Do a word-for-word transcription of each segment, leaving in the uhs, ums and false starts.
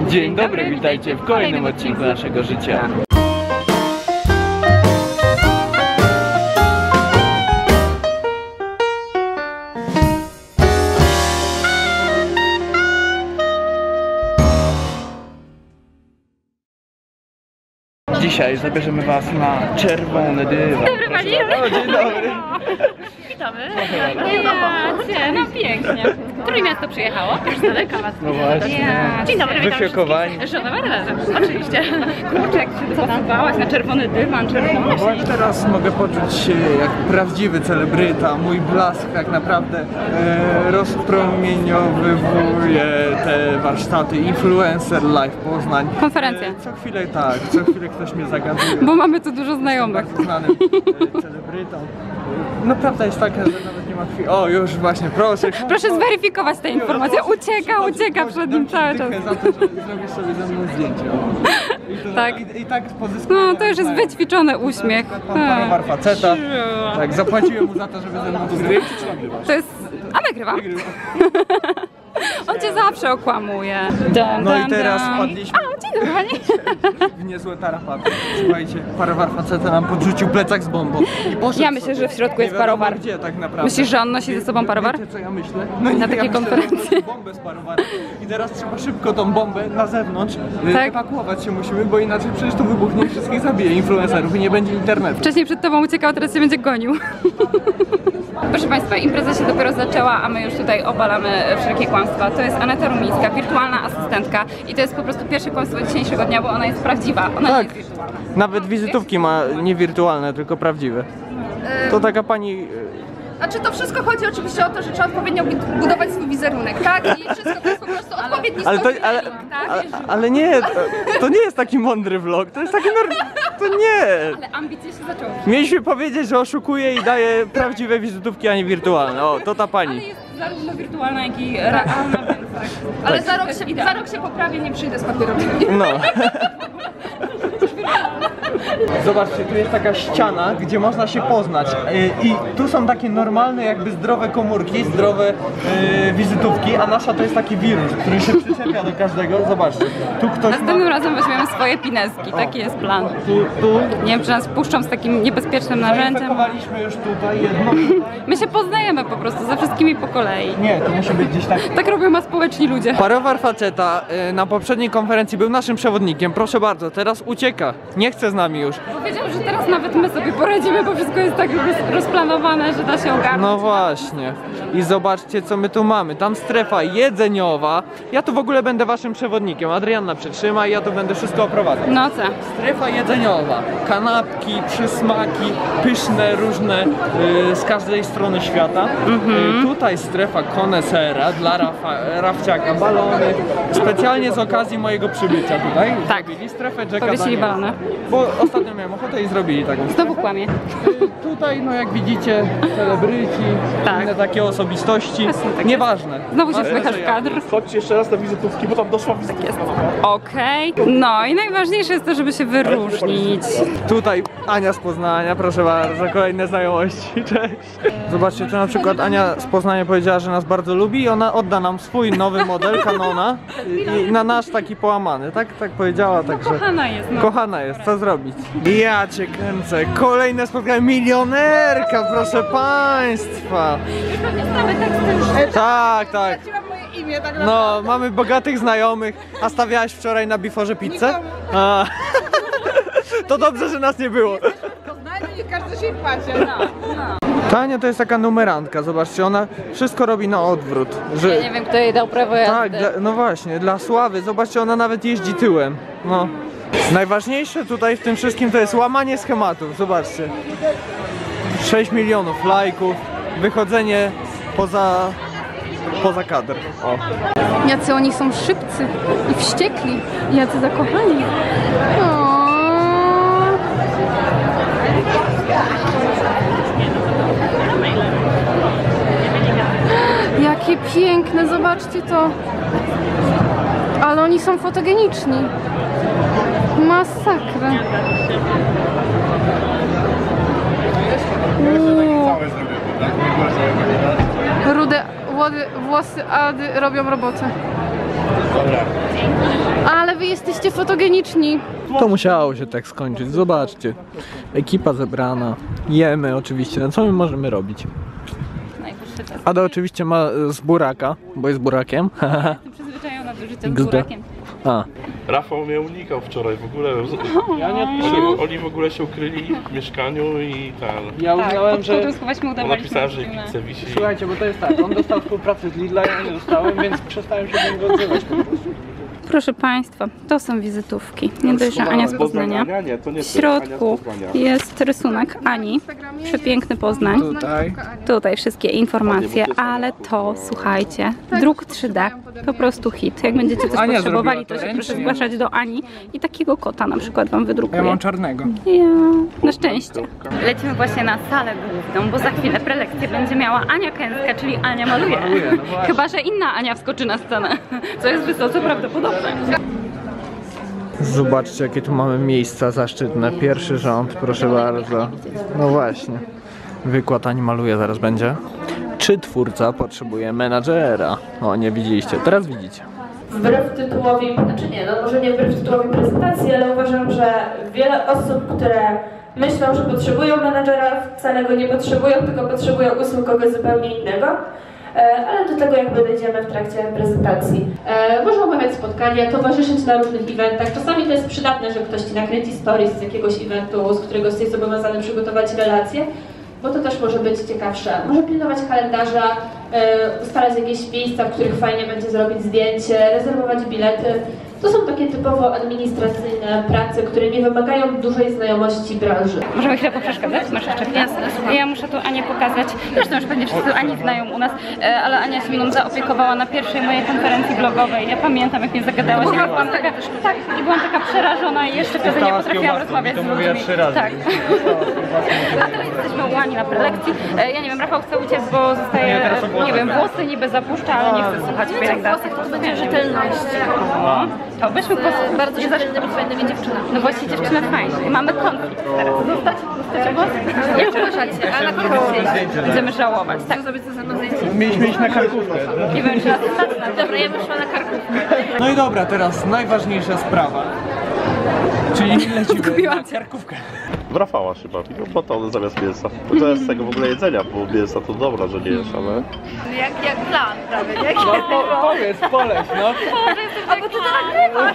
Dzień dobry, witajcie w kolejnym odcinku naszego życia. Dzisiaj zabierzemy was na czerwony dywan. Dobry, pani. O, dzień dobry. Witamy. Ja, no pięknie. Trójmiasto przyjechało, już z daleka was. No właśnie. Ja. Dzień dobry, witam Wyfiokowani. wszystkich. Żona razem, oczywiście. Kurczę, jak się dopasowałaś na czerwony dywan, czerwony. Właśnie teraz mogę poczuć się jak prawdziwy celebryta. Mój blask tak naprawdę e, rozpromieniowywuje te warsztaty Influencer Live Poznań. Konferencja. E, co chwilę tak, co chwilę ktoś mnie zagaduje. Bo mamy tu dużo znajomych. Bardzo znanym e, celebrytą. No prawda jest taka, że nawet nie ma chwili. O, już właśnie, proszę. Proszę zweryfikować tę informację. Ucieka, ucieka przed nim cały czas. Za to, że zrobisz sobie ze mną zdjęcie. I to, Tak. I, i tak pozyskuje. No to już jest wyćwiczony uśmiech. Pan parowar faceta. Tak, zapłaciłem mu za to, żeby ze mną zdjęcie. To jest... A nagrywam. On cię zawsze okłamuje. Dum, No i dum, teraz dum. wpadliśmy A, dzień dobry, pani. w niezłe tarapaty. Słuchajcie, parowar faceta nam podrzucił plecak z bombą. I poszedł Ja myślę, sobie. że w środku Nie jest wiadomo parowar. Gdzie tak naprawdę. Myślisz, że on nosi ze sobą parowar? Wiecie, co ja myślę? No nie, Na ja takiej myślę, konferencji. że on nosi bombę z parowarem. I teraz trzeba szybko tą bombę na zewnątrz Tak. tak. ewakuować się musimy, bo inaczej przecież tu wybuchnie i wszystkich zabije influencerów i nie będzie internetu. Wcześniej przed tobą uciekał, teraz się będzie gonił. Proszę Państwa, impreza się dopiero zaczęła, a my już tutaj obalamy wszelkie kłamstwa. To jest Aneta Rumińska, wirtualna asystentka i to jest po prostu pierwsze kłamstwo dzisiejszego dnia, bo ona jest prawdziwa. Ona Tak. nie jest wirtualna. Nawet wizytówki ma nie wirtualne, tylko prawdziwe. To taka pani... Znaczy to wszystko chodzi oczywiście o to, że trzeba odpowiednio budować swój wizerunek, tak? I wszystko to jest po prostu odpowiedni Ale to, ale, storytelling, tak? ale, ale nie, to, to nie jest taki mądry vlog, to jest taki nor... to nie. Ale ambicje się zaczęły. Mieliśmy powiedzieć, że oszukuje i daje prawdziwe wizytówki, a nie wirtualne. O, to ta Ale pani. jest zarówno wirtualna, jak i realna, więc tak. Ale za rok, się, za rok się poprawię, nie przyjdę z papierami. No. Zobaczcie, tu jest taka ściana, gdzie można się poznać i tu są takie normalne, jakby zdrowe komórki, zdrowe yy, wizytówki, a nasza to jest taki wirus, który się przyczepia do każdego. Zobaczcie, tu ktoś Następnym ma... razem weźmiemy swoje pineski, taki jest plan. Tu, tu. Nie wiem, czy nas puszczą z takim niebezpiecznym narzędziem. Zainfekowaliśmy już tutaj jedno. My się poznajemy po prostu ze wszystkimi po kolei. Nie, to musi być gdzieś tak. Tak robią aspołeczni ludzie. Parowar faceta y, na poprzedniej konferencji był naszym przewodnikiem, proszę bardzo, teraz ucieka, nie chce z nami już. Powiedział, że teraz nawet my sobie poradzimy, bo wszystko jest tak roz, rozplanowane, że da się ogarnąć. No właśnie. I zobaczcie, co my tu mamy. Tam strefa jedzeniowa. Ja tu w ogóle będę waszym przewodnikiem. Adrianna przetrzyma i ja tu będę wszystko oprowadzał. No co? Strefa jedzeniowa. Kanapki, przysmaki, pyszne, różne y, z każdej strony świata. Y, tutaj strefa konesera dla Rafa, Rafciaka. Balony. Specjalnie z okazji mojego przybycia tutaj. Tak. Zrobili strefę Jacka Powiesili Daniela. balony. Bo ostatnio miałem ochotę i zrobili taką strefę. Znowu kłamie. Y, Tutaj, no jak widzicie, celebryci, Tak. inne takie osobistości, Jasne, tak nieważne. Znowu się Ale wpychasz że w ja- kadr. Chodźcie jeszcze raz na wizytówki, bo tam doszła wizytówka. Jest. Okej. No i najważniejsze jest to, żeby się wyróżnić. Tutaj Ania z Poznania, proszę bardzo, kolejne znajomości, cześć. Zobaczcie, tu na przykład Ania z Poznania powiedziała, że nas bardzo lubi i ona odda nam swój nowy model Canona i, i na nasz taki połamany, tak? Tak powiedziała, także... Kochana jest, no. Kochana jest, co zrobić? Ja cię kręcę, kolejne spotkanie, milionerka, proszę państwa. Już pewnie znamy teksty już. Tak, tak. moje imię, tak No, mamy bogatych znajomych. A stawiałaś wczoraj na biforze pizzę? A. To dobrze, że nas nie było. Poznajmy, nie każdy się padzie. No, no. Tania to jest taka numerantka, zobaczcie, ona wszystko robi na odwrót. Że... Ja nie wiem, kto jej dał prawo jazdy. Tak, dla, no właśnie, dla sławy. Zobaczcie, ona nawet jeździ tyłem. No. Najważniejsze tutaj w tym wszystkim to jest łamanie schematów, zobaczcie. sześć milionów lajków, wychodzenie poza, poza kadr. O. Jacy oni są szybcy i wściekli, jacy zakochani. O. Jakie piękne, zobaczcie to. Ale oni są fotogeniczni. Masakra. Uuu. Rude włody, włosy Ady robią robotę. Ale jesteście fotogeniczni. To musiało się tak skończyć, zobaczcie. Ekipa zebrana, jemy oczywiście, no co my możemy robić? Najwyższy czas. Ada oczywiście ma z buraka, bo jest burakiem. Jestem przyzwyczajona do życia z burakiem. A, Rafał mnie unikał wczoraj w ogóle. ja nie Oni, oni w ogóle się ukryli w mieszkaniu i ten. Ja Tak, uznałem, pod że... spodem schować mu Ona udawaliśmy. napisała, że dziewczynę. pizzę wisi. Słuchajcie, bo to jest tak, on dostał współpracę z Lidla, ja nie dostałem, więc przestałem się do niego odzywać po prostu. Proszę Państwa, to są wizytówki. Nie dość, że Ania z Poznania. Poznania? Nie, to nie W środku jest rysunek Ani. Przepiękny Poznań. Tutaj. Tutaj wszystkie informacje, ale to, słuchajcie, druk trzy D, po prostu hit. Jak będziecie coś Ania potrzebowali, zrobiła to to się proszę ręcznie. zgłaszać do Ani i takiego kota na przykład Wam Ja wydrukuję. mam czarnego. Ja, na szczęście. Lecimy właśnie na salę główną, bo za chwilę prelekcję będzie miała Ania Kęska, czyli Ania maluje. Maluje, no właśnie. Chyba że inna Ania wskoczy na scenę, co jest wysoce prawdopodobne. Zobaczcie, jakie tu mamy miejsca zaszczytne. Pierwszy rząd, proszę bardzo. No właśnie. Wykład Ani maluje zaraz będzie. Czy twórca potrzebuje menadżera? O, nie widzieliście, teraz widzicie. Wbrew tytułowi, znaczy nie, no może nie wbrew tytułowi prezentacji, ale uważam, że wiele osób, które myślą, że potrzebują menadżera, wcale go nie potrzebują, tylko potrzebują usług kogoś zupełnie innego. E, Ale do tego jakby dojdziemy w trakcie prezentacji. E, Można omawiać spotkania, towarzyszyć na różnych eventach. Czasami to jest przydatne, że ktoś Ci nakręci stories z jakiegoś eventu, z którego jesteś zobowiązany przygotować relacje, bo to też może być ciekawsze. Może pilnować kalendarza, e, ustalać jakieś miejsca, w których fajnie będzie zrobić zdjęcie, rezerwować bilety. To są takie typowo administracyjne prace, które nie wymagają dużej znajomości branży. Możemy chwilę poprzeszkadzać? Masz jeszcze chwilę? Ja muszę tu Anię pokazać. Zresztą już pewnie wszyscy Ani znają u nas, e, ale Ania się mną zaopiekowała na pierwszej mojej konferencji blogowej. Ja pamiętam, jak mnie zagadałaś. Ja byłam taka, tak, i byłam taka przerażona i jeszcze wtedy nie potrafiłam rozmawiać z ludźmi. Tak. A teraz jesteśmy u Ani na prelekcji. E, Ja nie wiem, Rafał chce uciec, bo zostaje, nie wiem, włosy niby zapuszcza, ale nie chce słuchać pielęgnacji. To będzie rzetelność. No, to byśmy po prostu Bardzo rzetelnymi, fajnymi dziewczynami. No właśnie dziewczyny fajne. I mamy konflikt teraz. Zostać? Zostacie głos? Nie przepraszacie, ale na konferencji. Będziemy żałować, tak. Zrobić ze mną zdjęcie. Mieliśmy iść na karkówkę. Nie wiem, czy raz stać na to. Dobra, ja bym szła na karkówkę. No i dobra, teraz najważniejsza sprawa. Czyli lecimy na karkówkę. W Rafała chyba, no po to zamiast mięsa. To jest z tego w ogóle jedzenia, bo mięsa to dobra, że nie jesz, ale... Jak, jak plan prawie, nie? No po, powiedz, poleć, no. A bo ty to nagrywasz!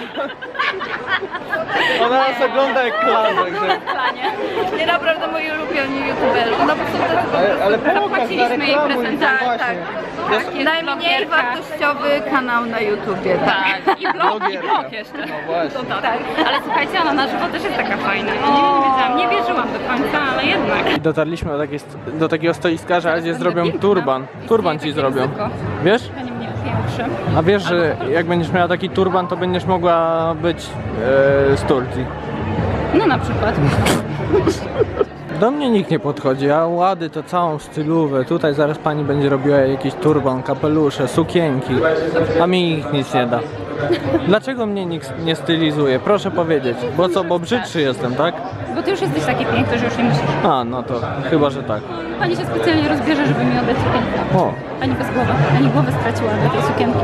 Ona nas ogląda jak klan, także... Nie naprawdę moi ulubieni youtuberzy. No bo są tacy Ale, ale pokaż, Zapłaciliśmy jej zareklamuj, prezentację. no tak. właśnie. Tak, najmniej wartościowy kanał na YouTubie, tak. Tak, i blog, i Blogierka. blog jeszcze. No właśnie. Tak, ale słuchajcie, ona na żywo też jest taka fajna. Ja nie, nie wiedziałam, nie wierzyłam do końca, ale jednak. I dotarliśmy do, takie, do takiego stoiska, że gdzie zrobią piękna. turban. Turban Istnieje ci takie zrobią. ryzyko. Wiesz? Pani mnie pierwszy. A wiesz, że jak będziesz miała taki turban, to będziesz mogła być e, z Turcji. No na przykład. Do mnie nikt nie podchodzi, a Łady to całą stylówę. Tutaj zaraz pani będzie robiła jakiś turban, kapelusze, sukienki, a mi nikt nic nie da. Dlaczego mnie nikt nie stylizuje? Proszę powiedzieć. Bo co, bo brzydszy jestem, tak? Bo ty już jesteś taki piękny, że już nie musisz. A, no to chyba, że tak. Pani się specjalnie rozbierze, żeby mi oddać sukienkę. O, Pani bez głowy. Pani głowę straciła do tej sukienki.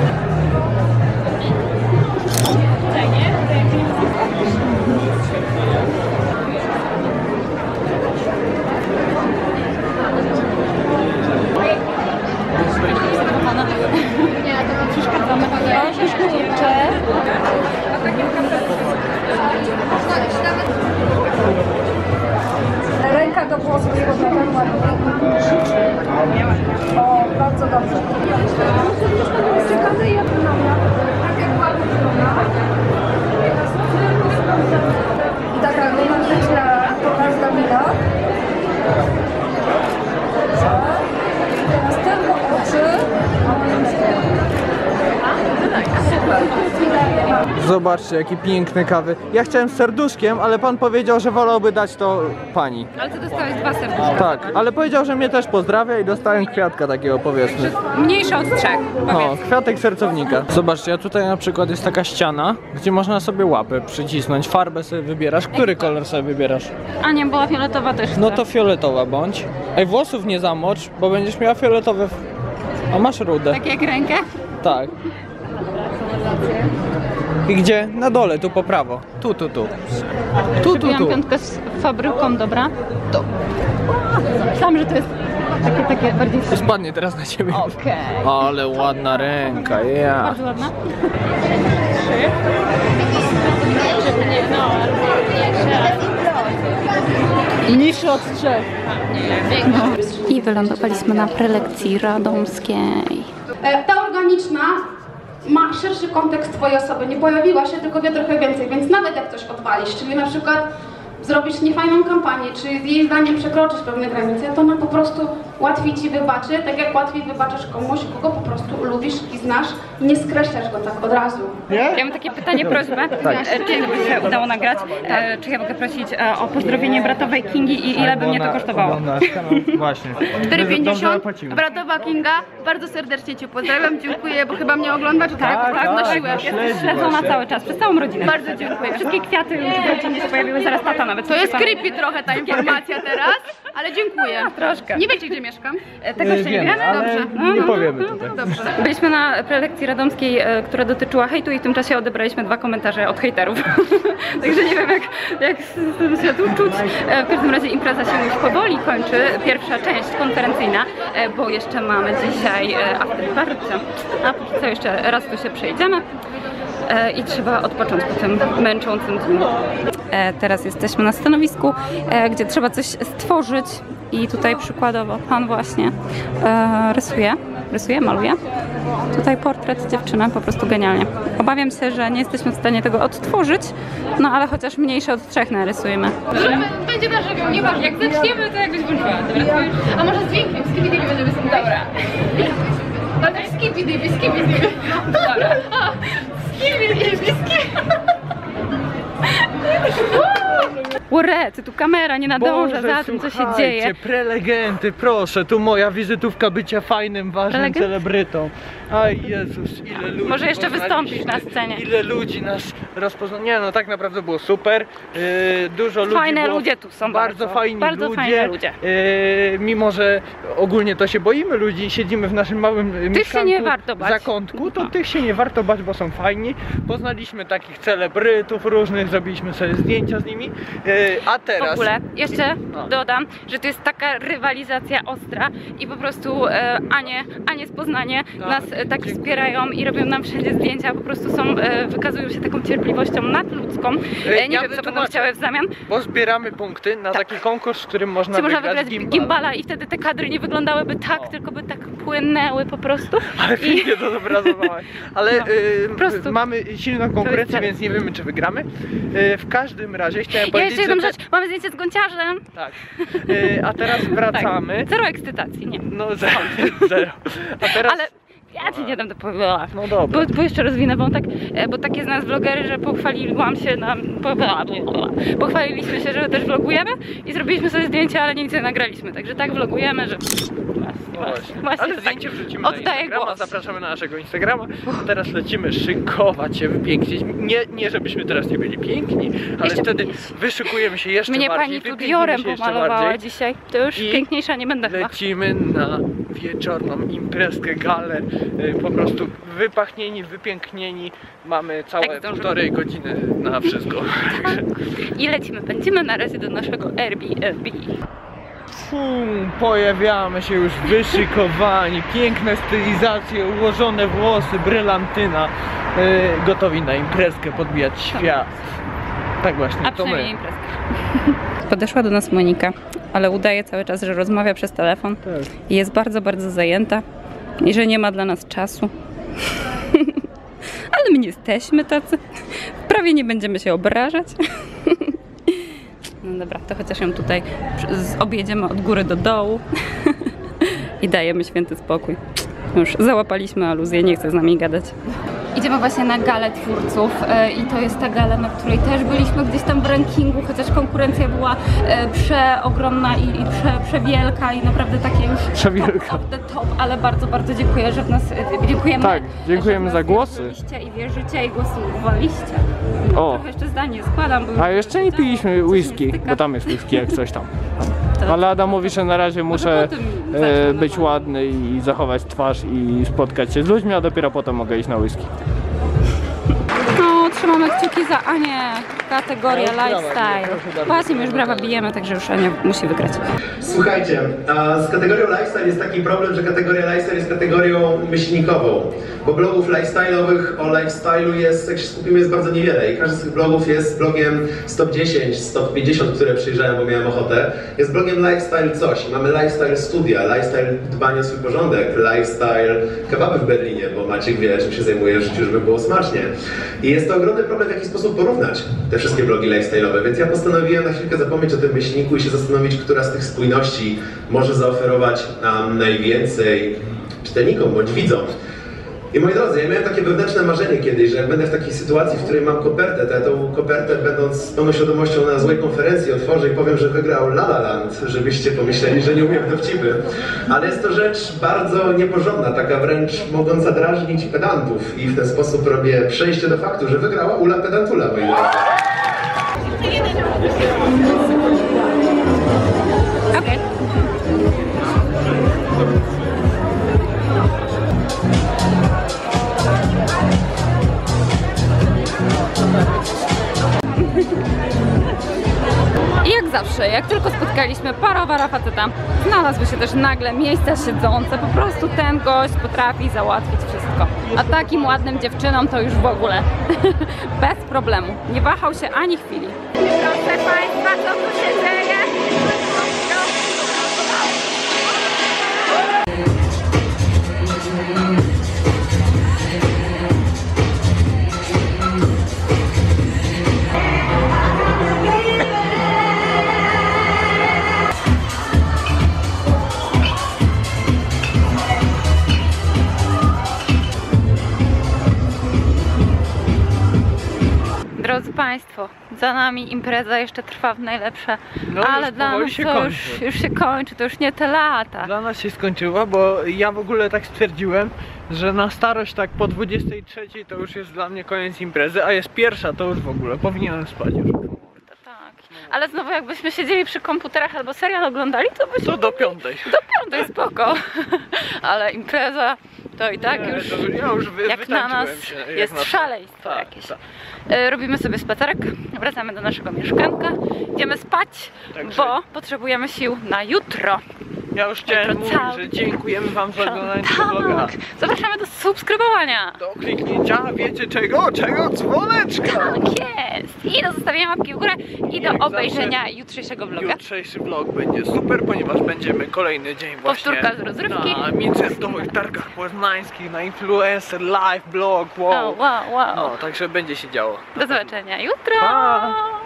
Nie, to przeszkadzamy. O, przeszkadzujecie. Ręka do włosów jego prawego. O, bardzo dobrze. Ciekawe jak tak jak ładnie i taka romantyczna pokazna mina. Teraz tylko oczy. Super. zobaczcie, jaki piękny kawy. Ja chciałem z serduszkiem, ale pan powiedział, że wolałby dać to pani. Ale ty dostałeś dwa serduszka. Tak, ale powiedział, że mnie też pozdrawia i dostałem kwiatka takiego, powiedzmy. Mniejsze od trzech. O, kwiatek sercownika. Zobaczcie, a tutaj na przykład jest taka ściana, gdzie można sobie łapy przycisnąć, farbę sobie wybierasz. Który kolor sobie wybierasz? A nie, była fioletowa też. No to fioletowa bądź. Ej, włosów nie zamocz, bo będziesz miała fioletowe... w- A masz rudę. Tak jak rękę? Tak. I gdzie? Na dole, tu po prawo. Tu, tu, tu. Tu, tu, Zrobiłam tu. piątkę z fabryką, dobra? To. Myślałam, że to jest takie, takie bardziej... Spadnie teraz na ciebie. Okej. Ale ładna ręka, ja. Bardzo ładna. Trzy. Żeby nie, no, niższy od trzech. No. I wylądowaliśmy na prelekcji radomskiej. E, Ta organiczna ma szerszy kontekst twojej osoby, nie pojawiła się, tylko wie trochę więcej, więc nawet jak coś odwalisz, czyli na przykład zrobisz niefajną kampanię, czy jej zdaniem przekroczysz pewne granice, to ona po prostu łatwiej ci wybaczy, tak jak łatwiej wybaczasz komuś, kogo po prostu lubisz i znasz, nie skreślasz go tak od razu. Ja mam takie pytanie, prośbę. E, Czy jakby się udało nagrać? E, Czy ja mogę prosić e, o pozdrowienie bratowej Kingi i ile by mnie to kosztowało? Właśnie. cztery pięćdziesiąt. zapłacimy. Bratowa Kinga, bardzo serdecznie cię pozdrawiam, dziękuję, bo chyba mnie oglądasz, tak? Tak, nosiłem. Jesteś śledzona cały czas, przez całą rodzinę. Bardzo dziękuję. Wszystkie kwiaty już w rodzinie się pojawiły, zaraz tata nawet. To jest przeczytała. creepy trochę ta informacja teraz, ale dziękuję. Troszkę. Nie wiecie, gdzie mieszkam? E, Tego jeszcze nie Wiemy, wiemy? ale Dobrze. No, nie no, powiemy no, tutaj. Dobrze. Byliśmy na prelekcji radomskiej, e, która dotyczyła hejtu i w tym czasie odebraliśmy dwa komentarze od hejterów. Także nie wiem jak, jak z tym się tu czuć. E, W każdym razie impreza się już powoli kończy. Pierwsza część konferencyjna, e, bo jeszcze mamy dzisiaj e, afterparty. A póki co jeszcze raz tu się przejdziemy. E, I trzeba odpocząć po tym męczącym dniu. E, teraz jesteśmy na stanowisku, e, gdzie trzeba coś stworzyć i tutaj przykładowo pan właśnie e, rysuje, rysuje, maluje. Tutaj portret dziewczyny, po prostu genialnie. Obawiam się, że nie jesteśmy w stanie tego odtworzyć, no ale chociaż mniejsze od trzech narysujemy. Będzie na żywioł, nieważne. Jak zaczniemy, to jakbyś włączyła. Dobra, a może z dźwiękiem, z kibidibi będziemy sobie. Dobra. Dobra, z kibidibi, z kibidibi. Dobra. Z kibidibi, z kibidibi. Ure, ty tu kamera nie nadąża Boże, za tym, co się słuchajcie, dzieje. prelegenty, proszę, tu moja wizytówka bycia fajnym, ważnym Prelegent? celebrytą. Aj Jezus, ile ludzi Może jeszcze poznaliśmy, wystąpisz na scenie. Ile ludzi nas rozpoznało. Nie no, tak naprawdę było super. Yy, dużo ludzi Fajne było, ludzie tu są bardzo, bardzo. fajni Bardzo ludzie. fajne ludzie. Yy, mimo, że ogólnie to się boimy ludzi, siedzimy w naszym małym Tych mieszkanku, się nie warto bać. zakątku, to No. tych się nie warto bać, bo są fajni. Poznaliśmy takich celebrytów różnych, zrobiliśmy sobie zdjęcia z nimi. Yy, a teraz... W ogóle, jeszcze No. dodam, że to jest taka rywalizacja ostra i po prostu e, Anie, Anie z Poznania Tak, nas e, tak dziękuję. wspierają i robią nam wszędzie zdjęcia, po prostu są, e, wykazują się taką cierpliwością nadludzką. E, nie ja wiem, co będą wytłumaczę. chciały w zamian. Bo zbieramy punkty na taki konkurs, w którym można Czy można wygrać, wygrać gimbala. gimbala i wtedy te kadry nie wyglądałyby tak, O. tylko by tak płynęły po prostu. Ale I pięknie to zobrazowałaś. Ale No, y, po prostu. mamy silną konkurencję, cel. więc nie wiemy, czy wygramy. Y, w każdym razie chciałem ja powiedzieć, jeszcze jedną że... rzecz, mamy zdjęcie z gąciarzem. Tak. Y, a teraz wracamy. Tak. Zero ekscytacji, nie. No zero, zero. A teraz... Ale ja ci nie dam dopowiedzieć. No dobra. Bo, bo jeszcze rozwinę wątek, e, bo takie z nas vlogery, że pochwaliłam się na... Po, pochwaliliśmy się, że też vlogujemy i zrobiliśmy sobie zdjęcia, ale nic nie nagraliśmy. Także tak vlogujemy, że... Właśnie, właśnie, właśnie Ale tak. zdjęcie wrzucimy na Oddaję Instagrama, głos. zapraszamy na naszego Instagrama. Teraz lecimy szykować się, wypięknić. Nie, nie żebyśmy teraz nie byli piękni, ale Jeszcze wtedy piękniejsi. wyszykuję się jeszcze Mnie bardziej. pani tu wypięknimy diorem się jeszcze pomalowała bardziej. dzisiaj. To już I piękniejsza nie będę chyba. Lecimy na wieczorną imprezkę, galę, y, po prostu wypachnieni, wypięknieni. Mamy całe Tak zdążymy. półtorej godziny na wszystko. Także I lecimy, będziemy na razie do naszego Airbnb. fum, pojawiamy się już wyszykowani, piękne stylizacje, ułożone włosy, brylantyna, y, gotowi na imprezkę, podbijać świat. Tak właśnie, A to my. przynajmniej imprezka. Podeszła do nas Monika, ale udaje cały czas, że rozmawia przez telefon. Tak. I jest bardzo, bardzo zajęta i że nie ma dla nas czasu. Ale my nie jesteśmy tacy. Prawie nie będziemy się obrażać. No dobra, to chociaż ją tutaj z- objedziemy od góry do dołu i dajemy święty spokój. Już załapaliśmy aluzję, nie chce z nami gadać. Idziemy właśnie na galę twórców e, i to jest ta gala, na której też byliśmy gdzieś tam w rankingu, chociaż konkurencja była e, przeogromna i, i prze, przewielka i naprawdę takie już Przewielka. top of the top, ale bardzo, bardzo dziękuję, że w nas, e, dziękujemy, Tak, dziękujemy że w za nas głosy. wierzyliście i wierzycie i głosowaliście. No, O. trochę jeszcze zdanie składam, bo A jeszcze nie piliśmy coś whisky, nie styka. bo tam jest whisky jak coś tam. To- Ale Adam mówi, że na razie muszę potem e, zacznę być normalnie. ładny i zachować twarz i spotkać się z ludźmi, a dopiero potem mogę iść na whisky. No, trzymamy kciuki za Anię, kategoria Ja już brawa biję, lifestyle. proszę bardzo. Właśnie już brawa bijemy, także już Ania musi wygrać. Słuchajcie, a z kategorią lifestyle jest taki problem, że kategoria lifestyle jest kategorią myślnikową, bo blogów lifestyle'owych o lifestyle'u jest, jak się skupimy, jest bardzo niewiele i każdy z tych blogów jest blogiem z top dziesięć, z top pięćdziesiąt, które przyjrzałem, bo miałem ochotę. Jest blogiem lifestyle coś. Mamy lifestyle studia, lifestyle dbania o swój porządek, lifestyle kebaby w Berlinie, bo Maciek wie, czym się zajmuje w życiu, żeby było smacznie. I jest to ogromny problem, w jaki sposób porównać te wszystkie blogi lifestyle'owe, więc ja postanowiłem na chwilkę zapomnieć o tym myślniku i się zastanowić, która z tych spójności może zaoferować nam najwięcej czytelnikom bądź widzom. I moi drodzy, ja miałem takie wewnętrzne marzenie kiedyś, że jak będę w takiej sytuacji, w której mam kopertę, to ja tą kopertę, będąc z pełną świadomością na złej konferencji, otworzę i powiem, że wygrał La La Land, żebyście pomyśleli, że nie umiem dowcipy. Ale jest to rzecz bardzo nieporządna, taka wręcz mogąca drażnić pedantów. I w ten sposób robię przejście do faktu, że wygrała Ula Pedantula, moi drodzy. Okej. I jak zawsze, jak tylko spotkaliśmy parowara faceta, znalazły się też nagle miejsca siedzące. Po prostu ten gość potrafi załatwić wszystko. A takim ładnym dziewczynom to już w ogóle bez problemu. Nie wahał się ani chwili. Proszę Państwa, co tu się dzieje? Drodzy Państwo, za nami impreza jeszcze trwa w najlepsze, No, ale już dla powoli nas się to już, kończy. już się kończy, to już nie te lata. Dla nas się skończyła, bo ja w ogóle tak stwierdziłem, że na starość tak po dwudziestej trzeciej to już jest dla mnie koniec imprezy, a jest pierwsza, to już w ogóle powinienem spać już. Kurde, tak. Ale znowu jakbyśmy siedzieli przy komputerach albo serial oglądali, to byśmy... To do piątej. Do piątej, spoko. Ale impreza to i tak Nie, już, to ja już wy, jak na nas wytańczyłem się, jak jest na to. szaleństwo Tak, jakieś. tak. E, Robimy sobie spacerek, wracamy do naszego mieszkanka, idziemy spać, Także- bo potrzebujemy sił na jutro. Ja już chciałem Jutro mówić, cały- że dziękujemy wam za oglądanie tego vloga. Tak, zapraszamy do subskrybowania. Do kliknięcia, wiecie czego? Czego? Dzwoneczka! Tak jest. I do zostawienia łapki w górę i do Jak obejrzenia zawsze jutrzejszego vloga. Jutrzejszy vlog będzie super, ponieważ będziemy kolejny dzień właśnie Powtórka z rozrywki. na międzynarodowych targach poznańskich, na influencer, live, blog, wow. O, wow, wow. No, także będzie się działo. Do zobaczenia jutro. Pa!